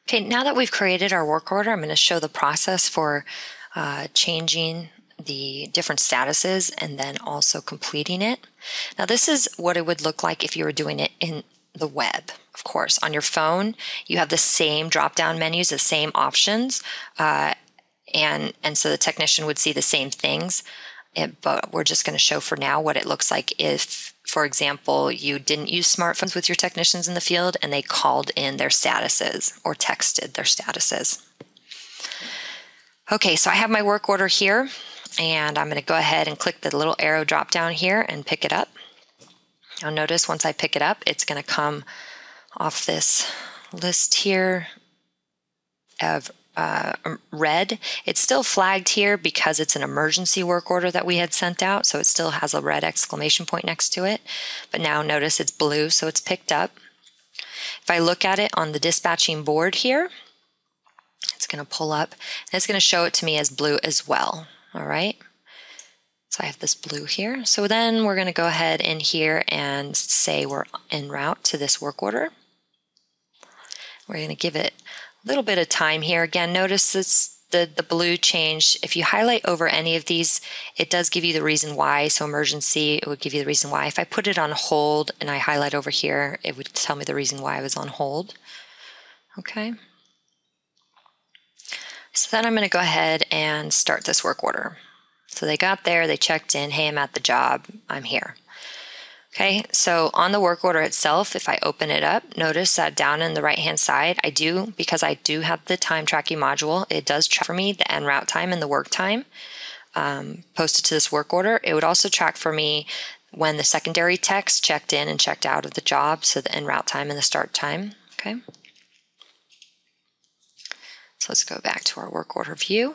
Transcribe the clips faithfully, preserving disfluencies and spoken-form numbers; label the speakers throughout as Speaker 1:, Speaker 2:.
Speaker 1: Okay, now that we've created our work order, I'm going to show the process for uh, changing the different statuses and then also completing it. Now this is what it would look like if you were doing it in the web. Of course, on your phone, you have the same drop-down menus, the same options, uh, and, and so the technician would see the same things, it, but we're just going to show for now what it looks like if, for example, you didn't use smartphones with your technicians in the field and they called in their statuses or texted their statuses. Okay, so I have my work order here, and I'm going to go ahead and click the little arrow drop down here and pick it up. Now notice once I pick it up, it's going to come off this list here of uh, red. It's still flagged here because it's an emergency work order that we had sent out, so it still has a red exclamation point next to it. But now notice it's blue, so it's picked up. If I look at it on the dispatching board here, it's going to pull up and it's going to show it to me as blue as well. All right. So I have this blue here. So then we're going to go ahead in here and say we're en route to this work order. We're going to give it a little bit of time here. Again, notice this, the, the blue changed. If you highlight over any of these, it does give you the reason why. So emergency, it would give you the reason why. If I put it on hold and I highlight over here, it would tell me the reason why I was on hold. Okay. So then I'm going to go ahead and start this work order. So they got there, they checked in, hey, I'm at the job, I'm here. Okay, so on the work order itself, if I open it up, notice that down in the right-hand side, I do, because I do have the time tracking module, it does track for me the en route time and the work time um, posted to this work order. It would also track for me when the secondary techs checked in and checked out of the job, so the en route time and the start time. Okay. So let's go back to our work order view.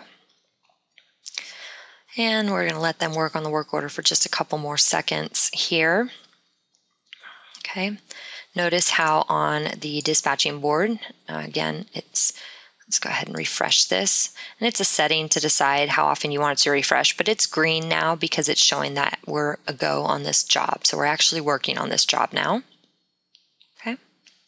Speaker 1: And we're going to let them work on the work order for just a couple more seconds here. Okay. Notice how on the dispatching board, uh, again, it's, let's go ahead and refresh this. And it's a setting to decide how often you want it to refresh, but it's green now because it's showing that we're a go on this job. So we're actually working on this job now. Okay.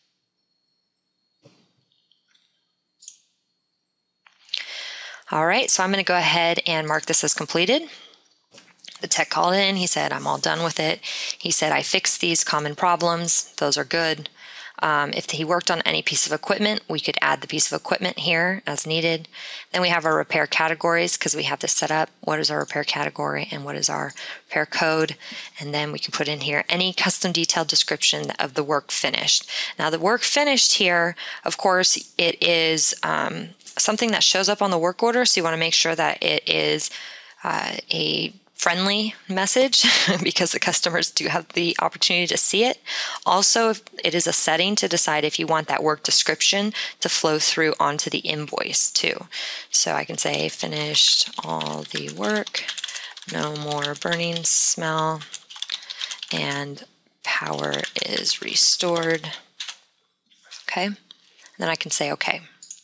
Speaker 1: All right, so I'm going to go ahead and mark this as completed. The tech called in, he said, I'm all done with it. He said, I fixed these common problems. Those are good. Um, if he worked on any piece of equipment, we could add the piece of equipment here as needed. Then we have our repair categories because we have this set up. What is our repair category and what is our repair code? And then we can put in here any custom detailed description of the work finished. Now the work finished here, of course, it is um, something that shows up on the work order. So you want to make sure that it is uh, a friendly message because the customers do have the opportunity to see it. Also, it is a setting to decide if you want that work description to flow through onto the invoice too. So I can say finished all the work, no more burning smell, and power is restored. Okay, and then I can say okay.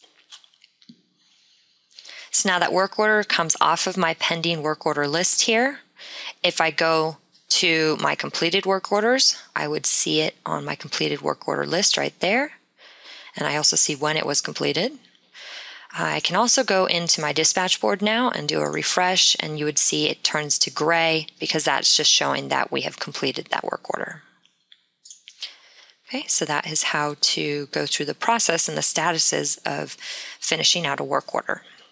Speaker 1: So now that work order comes off of my pending work order list here. If I go to my completed work orders, I would see it on my completed work order list right there. And I also see when it was completed. I can also go into my dispatch board now and do a refresh, and you would see it turns to gray because that's just showing that we have completed that work order. Okay, so that is how to go through the process and the statuses of finishing out a work order.